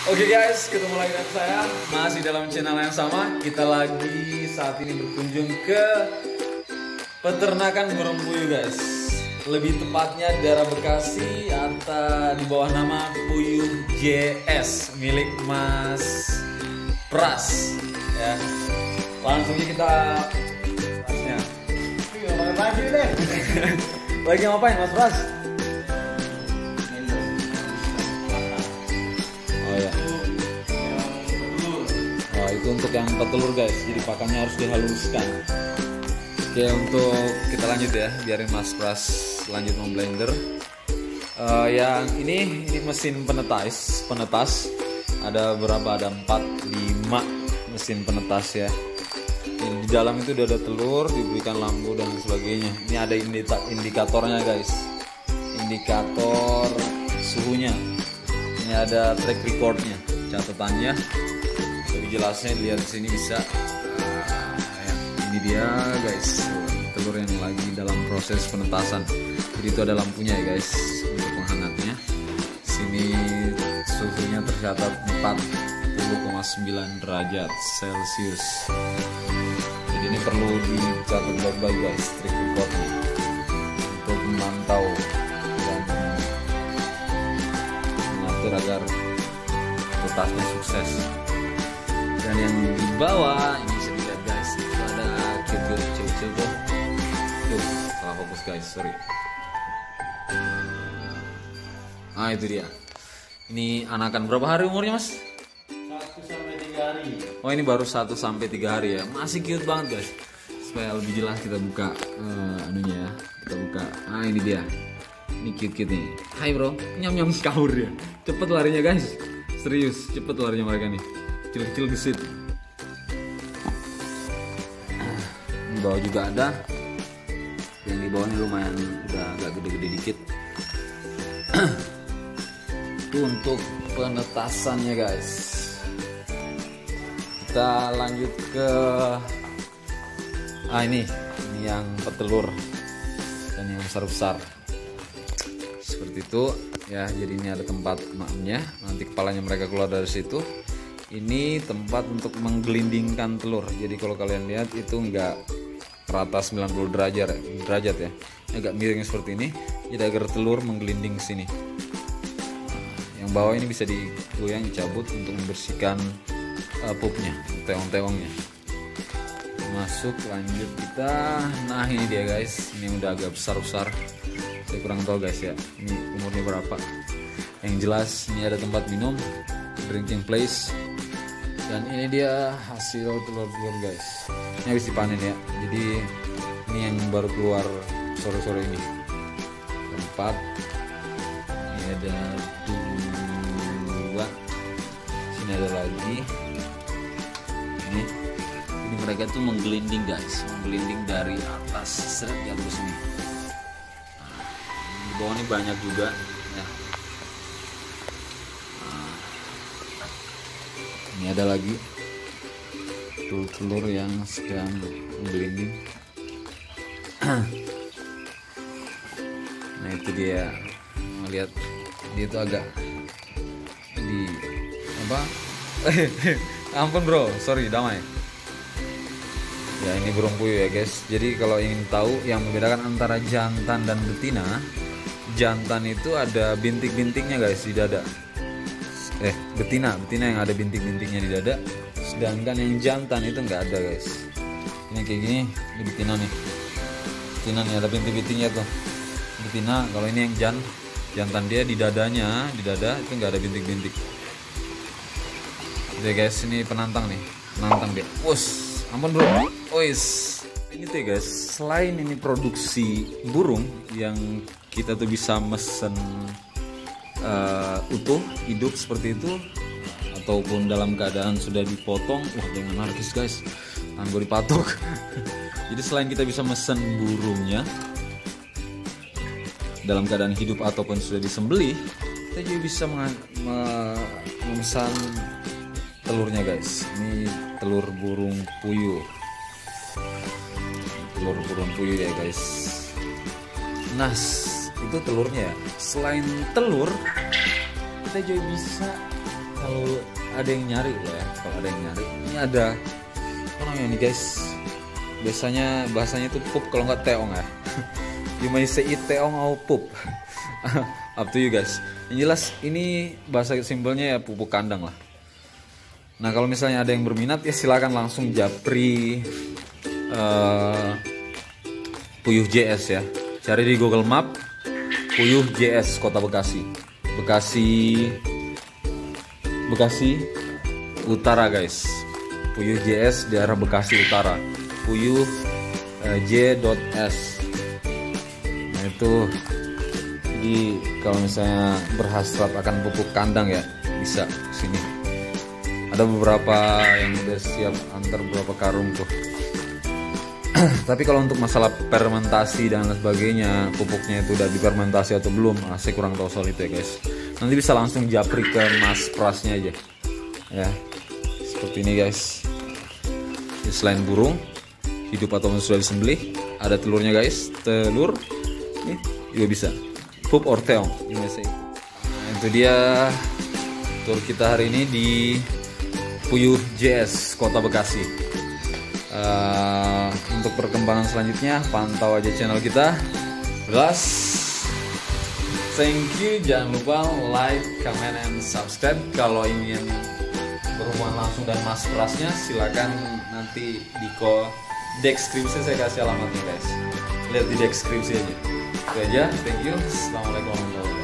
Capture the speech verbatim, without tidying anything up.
Oke okay guys, ketemu lagi dengan saya masih dalam channel yang sama. Kita lagi saat ini berkunjung ke peternakan burung puyuh guys. Lebih tepatnya daerah Bekasi atau di bawah nama Puyuh J S milik Mas Pras. Ya, langsung aja kita Prasnya. Lagi deh. Lagi ngapain Mas Pras? Itu untuk yang petelur guys, jadi pakannya harus dihaluskan. Oke, untuk kita lanjut ya, biarin Mas Pras lanjut memblender. Uh, yang ini ini mesin penetas, penetas. Ada berapa? Ada empat, lima mesin penetas ya. Di dalam itu udah ada telur, diberikan lampu dan sebagainya. Ini ada indika indikatornya guys, indikator suhunya. Ini ada track recordnya, catatannya. Lebih jelasnya lihat di sini bisa. Nah, ya. Ini dia guys, telur yang lagi dalam proses penetasan. Jadi itu ada lampunya ya guys untuk penghangatnya. Sini suhunya tercatat empat puluh koma sembilan derajat Celcius. Jadi ini perlu dicatat baik-baik guys, track recordnya untuk memantau dan mengatur agar tetasnya sukses. Dan yang di bawah ini bisa dilihat guys, itu ada cube kecil-kecil tuh. Tuh, salah fokus guys, sorry. Nah itu dia. Ini anakan berapa hari umurnya mas? satu sampai tiga hari. Oh ini baru satu sampai tiga hari ya, masih cute banget guys. Supaya lebih jelas kita buka uh, anunya ya, kita buka. Ah ini dia. Ini cute-cute nih. Hai bro, nyam-nyam kabur dia. Cepet larinya guys, serius, cepet larinya mereka nih. Kecil-kecil gesit. Di bawah juga ada. Yang di bawah ini lumayan udah agak gede-gede dikit. Itu untuk penetasannya guys. Kita lanjut ke ah ini ini yang petelur dan yang besar-besar. Seperti itu ya. Jadi ini ada tempat maknya. Nanti kepalanya mereka keluar dari situ. Ini tempat untuk menggelindingkan telur. Jadi kalau kalian lihat itu enggak rata sembilan puluh derajat derajat ya. Agak miring seperti ini. Jadi agar telur menggelinding sini. Nah, yang bawah ini bisa digoyang, dicabut untuk membersihkan uh, pupnya, teong-teongnya. Masuk, lanjut kita. Nah ini dia guys. Ini udah agak besar-besar. Saya kurang tahu guys ya. Ini umurnya berapa. Yang jelas ini ada tempat minum, drinking place. Dan ini dia hasil telur-telur guys. Ini habis dipanen ya. Jadi ini yang baru keluar sore-sore ini. Empat. Ini ada dua. Sini ada lagi. Ini. Ini mereka tuh menggelinding guys. Menggelinding dari atas seret di atas sini. Nah, di bawah ini banyak juga. Ya. Ini ada lagi telur-telur yang sedang menggelinding. Nah itu dia, melihat dia itu agak di apa? Ampun bro, sorry damai. Ya ini burung puyuh ya guys. Jadi kalau ingin tahu yang membedakan antara jantan dan betina, jantan itu ada bintik-bintiknya guys di dada. Eh betina, betina yang ada bintik-bintiknya di dada, sedangkan yang jantan itu nggak ada guys. Ini kayak gini, ini betina nih, betina nih ada bintik-bintiknya tuh. Betina, kalau ini yang jan, jantan dia di dadanya, di dada itu nggak ada bintik-bintik. Oke guys, ini penantang nih, penantang dia. Wus, ampun bro, wis. Ini tuh guys, selain ini produksi burung yang kita tuh bisa mesen Uh, utuh hidup seperti itu ataupun dalam keadaan sudah dipotong, wah jangan narkis guys, tangan gue dipatok. Jadi selain kita bisa mesen burungnya dalam keadaan hidup ataupun sudah disembelih, kita juga bisa memesan telurnya guys. Ini telur burung puyuh, telur burung puyuh ya guys. Nah itu telurnya. Selain telur, kita juga bisa, kalau ada yang nyari loh ya, kalau ada yang nyari ini ada apa namanya nih guys, biasanya bahasanya itu pup kalau nggak teong ya. You may say it teong atau pup. Up to you guys. Yang jelas ini bahasa simpelnya ya pupuk kandang lah. Nah kalau misalnya ada yang berminat ya silakan langsung japri uh, Puyuh J S ya. Cari di Google Map Puyuh J S Kota Bekasi. Bekasi Bekasi Utara guys. Puyuh J S daerah Bekasi Utara. Puyuh uh, J S. Nah itu, jadi kalau misalnya berhasrat akan pupuk kandang ya bisa sini. Ada beberapa yang udah siap antar beberapa karung tuh. Tapi kalau untuk masalah fermentasi dan lain sebagainya, pupuknya itu udah difermentasi atau belum, nah, saya kurang tahu soal itu ya guys. Nanti bisa langsung japri ke Mas Prasnya aja. Ya, seperti ini guys. Ini selain burung hidup atau sudah disembelih, ada telurnya guys. Telur ini juga bisa. Pup or teong, nah, itu dia tur kita hari ini di Puyuh J S Kota Bekasi. Uh, untuk perkembangan selanjutnya pantau aja channel kita. Plus, thank you, jangan lupa like, comment, and subscribe. Kalau ingin berhubungan langsung dengan Mas Prasnya silakan nanti di ko deskripsi saya kasih alamatnya guys. Lihat di deskripsi aja. Itu aja, thank you. Assalamualaikum warahmatullahi wabarakatuh.